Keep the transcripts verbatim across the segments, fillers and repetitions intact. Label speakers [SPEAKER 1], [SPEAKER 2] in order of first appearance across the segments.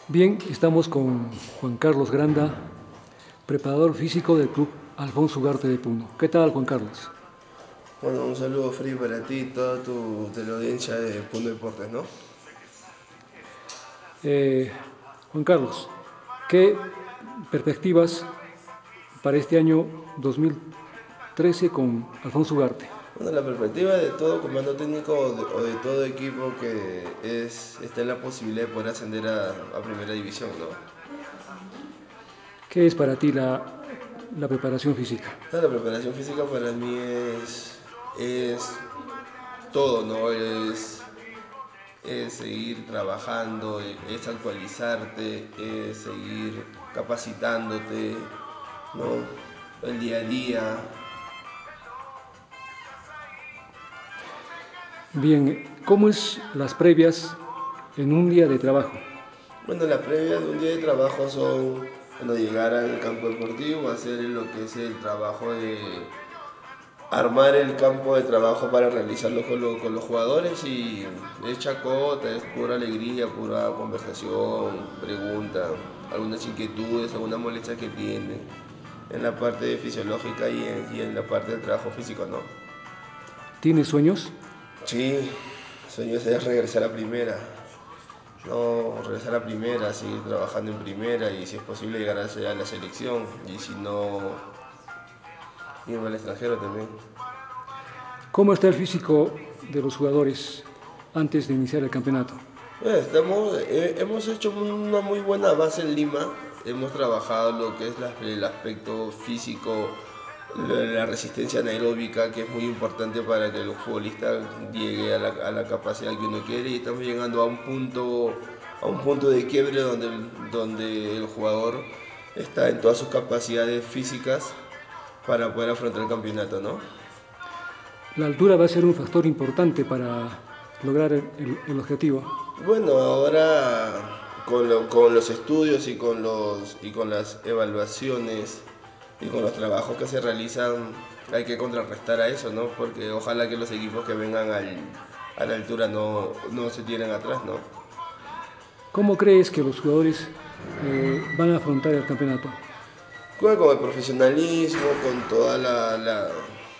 [SPEAKER 1] Bien, estamos con Juan Carlos Granda, preparador físico del Club Alfonso Ugarte de Puno. ¿Qué tal, Juan Carlos?
[SPEAKER 2] Bueno, un saludo Freddy para ti y toda tu teleaudiencia de Punto Deportes, ¿no?
[SPEAKER 1] Eh, Juan Carlos, ¿qué perspectivas para este año dos mil trece con Alfonso Ugarte?
[SPEAKER 2] Bueno, la perspectiva de todo comando técnico o de, o de todo equipo que es, está en la posibilidad de poder ascender a, a primera división, ¿no?
[SPEAKER 1] ¿Qué es para ti la, la preparación física?
[SPEAKER 2] La preparación física para mí es, es todo, ¿no? Es, es seguir trabajando, es actualizarte, es seguir capacitándote, ¿no? El día a día.
[SPEAKER 1] Bien, ¿cómo es las previas en un día de trabajo?
[SPEAKER 2] Bueno, las previas de un día de trabajo son, bueno, llegar al campo deportivo, hacer lo que es el trabajo de armar el campo de trabajo para realizarlo con, lo- con los jugadores y es chacota, es pura alegría, pura conversación, pregunta, algunas inquietudes, algunas molestias que tienen en la parte fisiológica y en, y en la parte del trabajo físico, ¿no?
[SPEAKER 1] ¿Tienes sueños?
[SPEAKER 2] Sí, sueño es regresar a primera. No, regresar a primera, seguir trabajando en primera y si es posible llegar a la a la selección y si no, irme al extranjero también.
[SPEAKER 1] ¿Cómo está el físico de los jugadores antes de iniciar el campeonato?
[SPEAKER 2] Bueno, estamos, eh, hemos hecho una muy buena base en Lima, hemos trabajado lo que es la- el aspecto físico, la, la resistencia anaeróbica, que es muy importante para que el futbolista llegue a la, a la capacidad que uno quiere y estamos llegando a un punto, a un punto de quiebre donde el, donde el jugador está en todas sus capacidades físicas para poder afrontar el campeonato, ¿no?
[SPEAKER 1] La altura va a ser un factor importante para lograr el, el- el objetivo.
[SPEAKER 2] Bueno, ahora con, lo- con los estudios y con, los, y con las evaluaciones y con los trabajos que se realizan hay que contrarrestar a eso, ¿no? Porque ojalá que los equipos que vengan al- a la altura no, no se tiren atrás, ¿no?
[SPEAKER 1] ¿Cómo crees que los jugadores eh, van a afrontar el campeonato?
[SPEAKER 2] Con, con el profesionalismo, con toda la, la,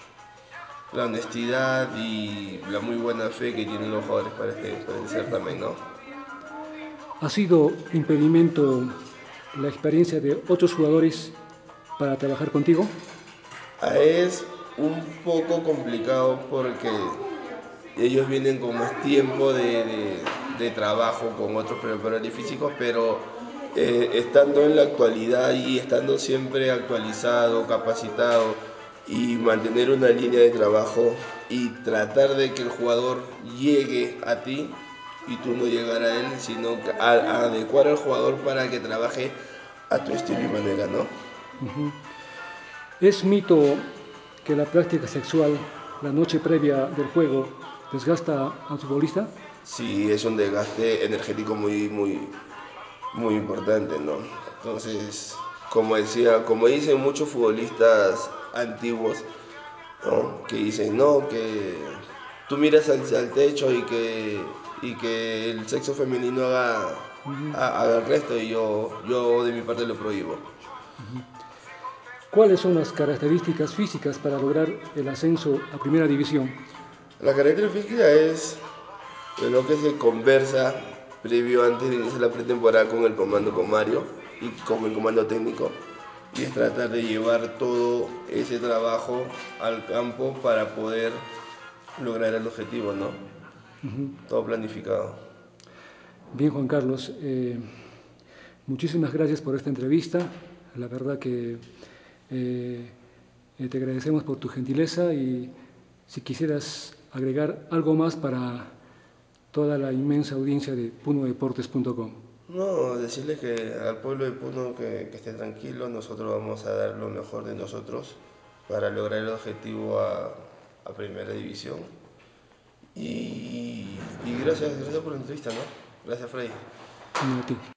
[SPEAKER 2] la honestidad y la muy buena fe que tienen los jugadores para este, para este certamen, ¿no?
[SPEAKER 1] ¿Ha sido impedimento la experiencia de otros jugadores para trabajar contigo?
[SPEAKER 2] Ah, Es un poco complicado porque ellos vienen con más tiempo de, de- de trabajo con otros preparadores físicos, pero eh, estando en la actualidad y estando siempre actualizado, capacitado y mantener una línea de trabajo y tratar de que el jugador llegue a ti y tú no llegar a él, sino que a, a adecuar al jugador para que trabaje a tu estilo y manera, ¿no?
[SPEAKER 1] Ujú. ¿Es mito que la práctica sexual la noche previa del juego desgasta al futbolista?
[SPEAKER 2] Sí, es un desgaste energético muy, muy, muy importante, ¿no? Entonces, como decía, como dicen muchos futbolistas antiguos, ¿no? Que dicen, no, que tú miras al, al techo y que, y que el sexo femenino haga,
[SPEAKER 1] Ujú,
[SPEAKER 2] ha- haga el resto y yo, yo de mi parte lo prohíbo.
[SPEAKER 1] ujú. ¿Cuáles son las características físicas para lograr el ascenso a primera división?
[SPEAKER 2] La característica física es lo que se conversa previo antes de iniciar la pretemporada con el comando con Mario y con el comando técnico y es tratar de llevar todo ese trabajo al campo para poder lograr el objetivo, ¿no?
[SPEAKER 1] Ujú.
[SPEAKER 2] Todo planificado.
[SPEAKER 1] Bien, Juan Carlos, eh, muchísimas gracias por esta entrevista. La verdad que eh, eh, te agradecemos por tu gentileza y si quisieras agregar algo más para toda la inmensa audiencia de puno deportes punto com.
[SPEAKER 2] No, decirles que al pueblo de Puno que, que esté tranquilo, nosotros vamos a dar lo mejor de nosotros para lograr el objetivo a, a primera división. Y, y gracias, gracias por la entrevista, ¿no? Gracias, Freddy.
[SPEAKER 1] No, a ti.